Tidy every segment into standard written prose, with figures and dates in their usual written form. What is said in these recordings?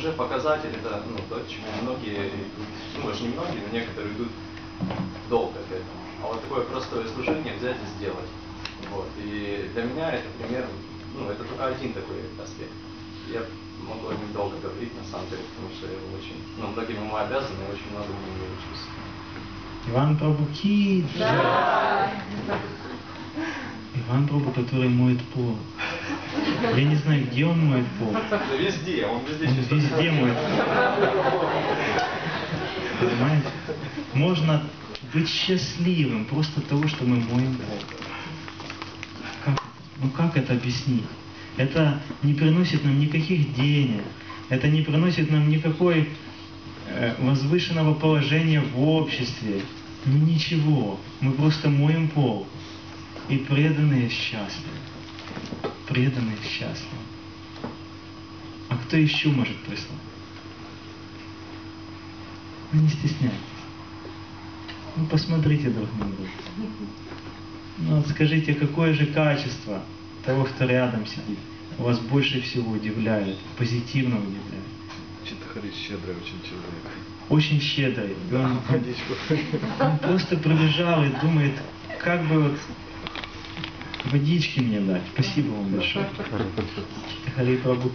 уже показатель, это то, чему многие, может не многие, но некоторые идут долго к этому. А вот такое простое служение взять и сделать. Вот. И для меня это пример, это только один такой аспект. Я могу о нем долго говорить, на самом деле, потому что я очень, многим ему обязан, и очень много ему не учусь. Иван Прабху. Да. Иван Прабху, который моет пол. Я не знаю, где он моет пол. Да везде, он везде. Он везде моет пол. Понимаете? Можно быть счастливым просто от того, что мы моем пол. Как это объяснить? Это не приносит нам никаких денег. Это не приносит нам никакой возвышенного положения в обществе. Ничего. Мы просто моем пол. И преданные счастливы. Преданные счастливы. А кто еще может прислать? Не стесняйтесь. Посмотрите друг на друга. Скажите, какое же качество того, кто рядом сидит, вас больше всего удивляет, позитивно удивляет? Читахарис щедрый очень человек. Очень щедрый. Он просто пробежал и думает, как бы водички мне дать. Спасибо вам большое. Хари Прабху.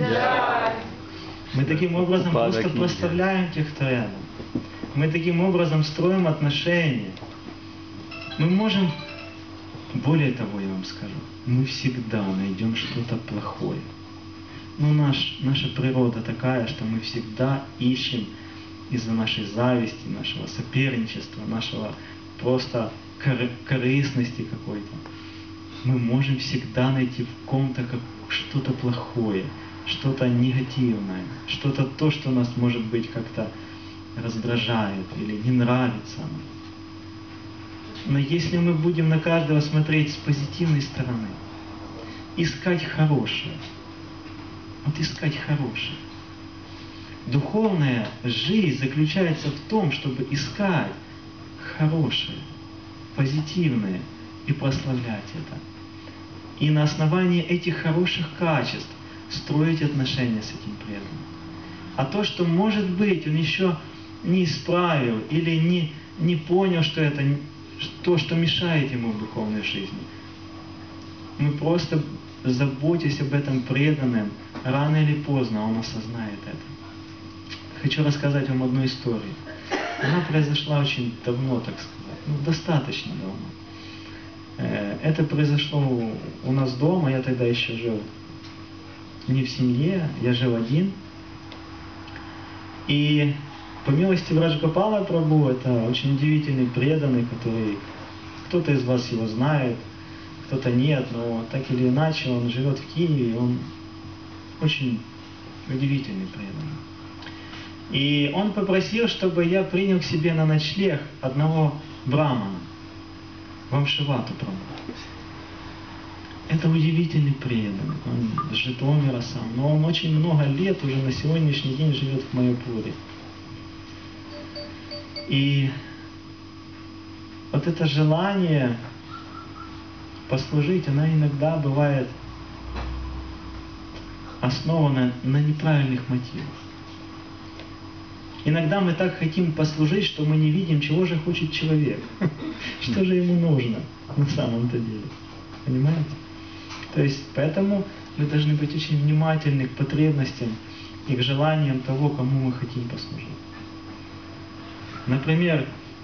Мы таким образом просто проставляем тех, кто рядом. Мы таким образом строим отношения. Мы можем, более того, я вам скажу, мы всегда найдем что-то плохое. Наша природа такая, что мы всегда ищем из-за нашей зависти, нашего соперничества, нашего просто корыстности какой-то. Мы можем всегда найти в ком-то что-то плохое, что-то негативное, что-то то, что нас, может быть, как-то раздражает или не нравится нам. Но если мы будем на каждого смотреть с позитивной стороны, искать хорошее, искать хорошее. Духовная жизнь заключается в том, чтобы искать хорошее, позитивное и прославлять это. И на основании этих хороших качеств строить отношения с этим преданным. А то, что, может быть, он еще не исправил или не понял, что это то, что мешает ему в духовной жизни, мы просто, заботясь об этом преданном, рано или поздно он осознает это. Хочу рассказать вам одну историю. Она произошла очень давно, так сказать, достаточно давно. Это произошло у нас дома, я тогда еще жил не в семье, я жил один. И по милости Враджагопала Прабху, это очень удивительный преданный, который, кто-то из вас его знает, кто-то нет, но так или иначе он живет в Киеве, и он очень удивительный преданный. И он попросил, чтобы я принял к себе на ночлег одного брамана, Вамшивату Прабху. Это удивительный преданный, он с Житомира сам, но он очень много лет уже на сегодняшний день живет в Майяпуре. И вот это желание послужить, оно иногда бывает основано на неправильных мотивах. Иногда мы так хотим послужить, что мы не видим, чего же хочет человек, что же ему нужно на самом-то деле. Понимаете? То есть, поэтому мы должны быть очень внимательны к потребностям и к желаниям того, кому мы хотим послужить. Например,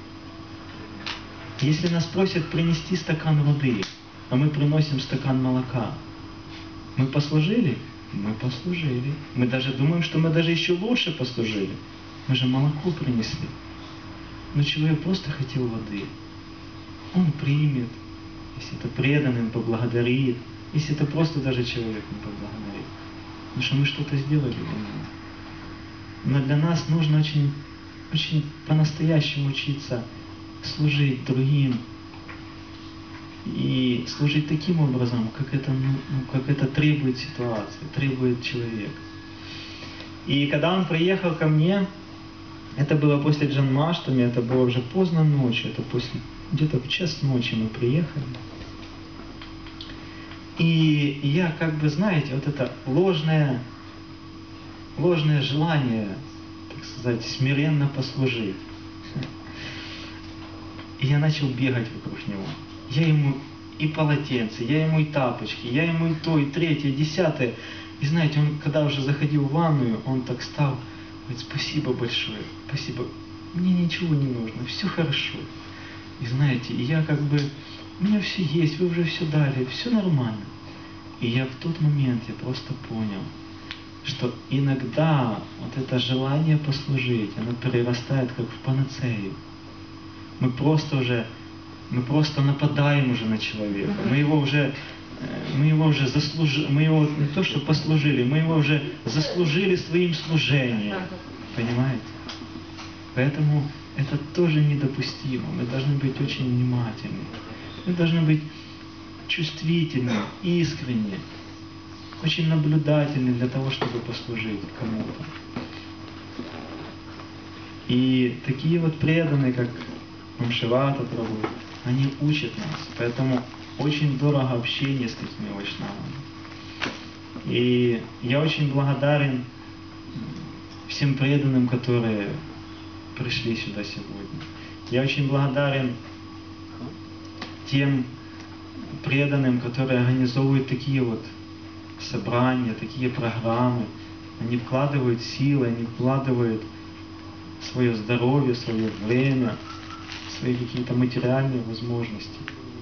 если нас просят принести стакан воды, а мы приносим стакан молока, мы послужили? Мы послужили. Мы даже думаем, что мы даже еще лучше послужили. Мы же молоко принесли. Но человек просто хотел воды. Он примет. Если это преданный, он поблагодарит. Если это просто даже человек, он поблагодарит. Потому что мы что-то сделали для него. Но для нас нужно очень по-настоящему учиться служить другим. И служить таким образом, как это требует ситуация, требует человек. И когда он приехал ко мне, это было после Джанмаштами, это было уже поздно ночью, это где-то в час ночи мы приехали. И я знаете, вот это ложное ложное желание, так сказать, смиренно послужить. И я начал бегать вокруг него. Я ему и полотенце, я ему и тапочки, я ему и то, и третье, и десятое. И знаете, он, когда уже заходил в ванную, он так стал, говорит: спасибо большое, спасибо, мне ничего не нужно, все хорошо. И знаете, и я как бы, у меня все есть, вы уже все дали, все нормально. И я в тот момент, я просто понял, что иногда вот это желание послужить, оно перерастает как в панацею. Мы просто нападаем уже на человека, мы его уже заслужили, мы его не то что послужили, мы его уже заслужили своим служением. Понимаете? Поэтому это тоже недопустимо. Мы должны быть очень внимательны. Мы должны быть чувствительны, искренни, очень наблюдательны для того, чтобы послужить кому-то. И такие вот преданные, как Вамшивата Прабху, они учат нас. Поэтому очень дорого общение с такими вайшнавами. И я очень благодарен всем преданным, которые пришли сюда сегодня. Я очень благодарен тем преданным, которые организовывают такие вот собрания, такие программы. Они вкладывают силы, они вкладывают свое здоровье, свое время, свои какие-то материальные возможности.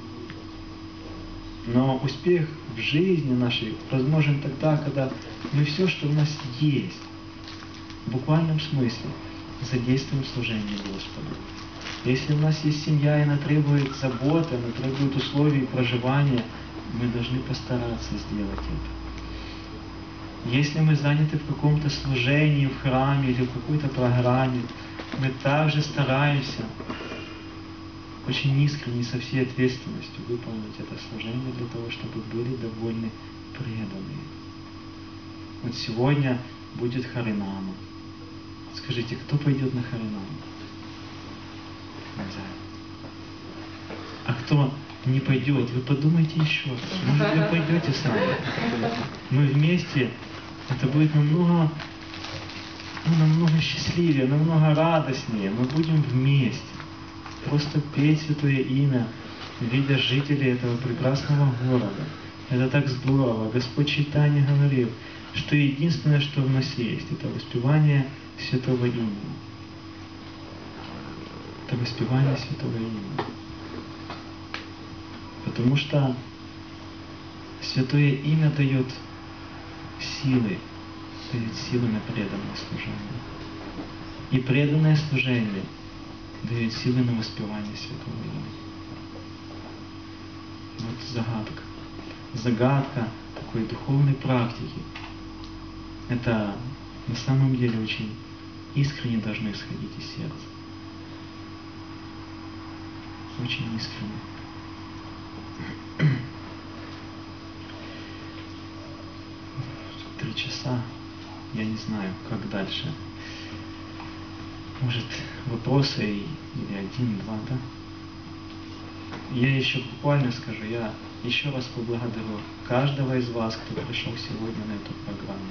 Но успех в жизни нашей возможен тогда, когда мы все, что у нас есть, в буквальном смысле, задействуем в служении Господу. Если у нас есть семья, и она требует заботы, она требует условий проживания, мы должны постараться сделать это. Если мы заняты в каком-то служении, в храме или в какой-то программе, мы также стараемся очень искренне, со всей ответственностью выполнить это служение для того, чтобы были довольны преданные. Вот сегодня будет Харинама. Скажите, кто пойдет на Харинаму? Нельзя. А кто не пойдет, вы подумайте еще раз. Может, вы пойдете с нами? Мы вместе, это будет намного счастливее, намного радостнее. Мы будем вместе. Просто петь Святое Имя, видя жителей этого прекрасного города. Это так здорово. Господь Чайтанья говорил, что единственное, что в нас есть, это воспевание Святого Имени. Это воспевание Святого Имени. Потому что Святое Имя дает силы на преданное служение. И преданное служение дает силы на воспевание Святого Имени. Вот загадка. Загадка такой духовной практики. Это на самом деле очень искренне должно исходить из сердца. Очень искренне. 3 часа. Я не знаю, как дальше. Может, вопросы или 1-2, да? Я еще буквально скажу, я еще раз поблагодарю каждого из вас, кто пришел сегодня на эту программу.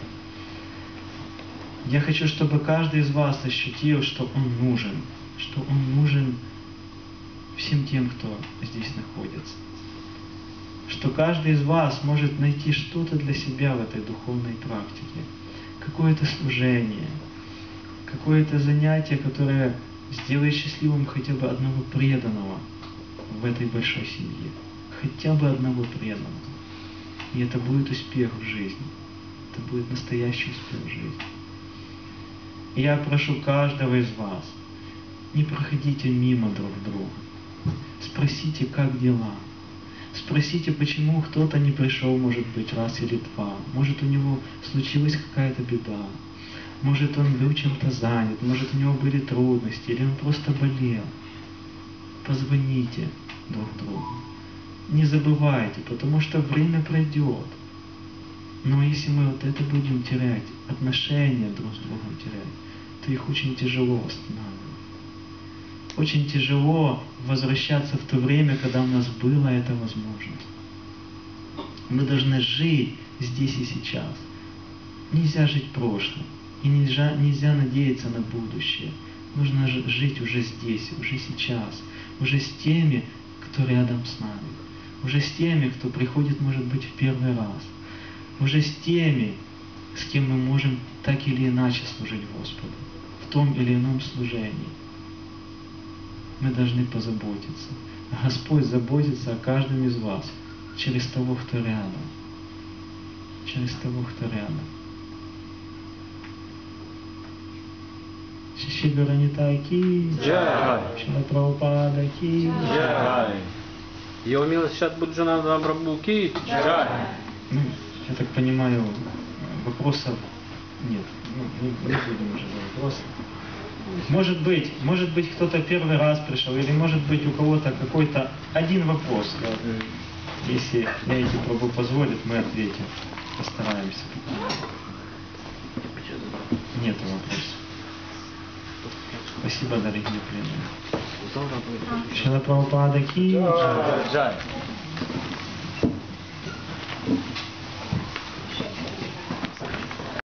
Я хочу, чтобы каждый из вас ощутил, что он нужен всем тем, кто здесь находится. Что каждый из вас может найти что-то для себя в этой духовной практике. Какое-то служение, какое-то занятие, которое сделает счастливым хотя бы одного преданного в этой большой семье. Хотя бы одного преданного. И это будет успех в жизни. Это будет настоящий успех в жизни. И я прошу каждого из вас, не проходите мимо друг друга. Спросите, как дела. Спросите, почему кто-то не пришел, может быть, раз или два. Может, у него случилась какая-то беда. Может, он был чем-то занят. Может, у него были трудности. Или он просто болел. Позвоните друг другу. Не забывайте, потому что время пройдет. Но если мы вот это будем терять, отношения друг с другом терять, то их очень тяжело восстанавливать. Очень тяжело возвращаться в то время, когда у нас была эта возможность. Мы должны жить здесь и сейчас. Нельзя жить прошлым. И нельзя надеяться на будущее. Нужно жить уже здесь, уже сейчас, уже с теми, кто рядом с нами, уже с теми, кто приходит, может быть, в первый раз, уже с теми, с кем мы можем так или иначе служить Господу, в том или ином служении. Мы должны позаботиться. Господь заботится о каждом из вас через того, кто рядом. Через того, кто рядом. Шиши Гуранитай ки Джай. Шрила Прабхупада ки Джай. Его милость Шат Буджананда Прабху ки Джай. Ну, я так понимаю, вопросов нет. Ну, не будем уже за вопросы. Может быть, кто-то первый раз пришел, или может быть у кого-то какой-то один вопрос. Если Нити Прабху позволит, мы ответим. Постараемся. Нет вопросов. Спасибо, дорогие преданные. Шрила Прабхупада ки Джай.